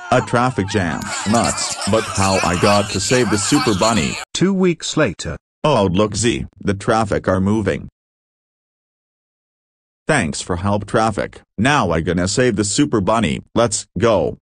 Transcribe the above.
A traffic jam. Nuts. But how I got to save the Super Bunny. 2 weeks later. Oh look Z, the traffic are moving. Thanks for help traffic. Now I gonna save the Super Bunny. Let's go.